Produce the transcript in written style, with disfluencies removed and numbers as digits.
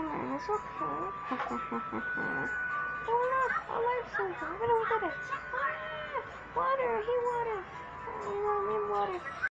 It's okay. Oh look, a life sensor. Look at it. Ah, water, he water. Oh, you want me water.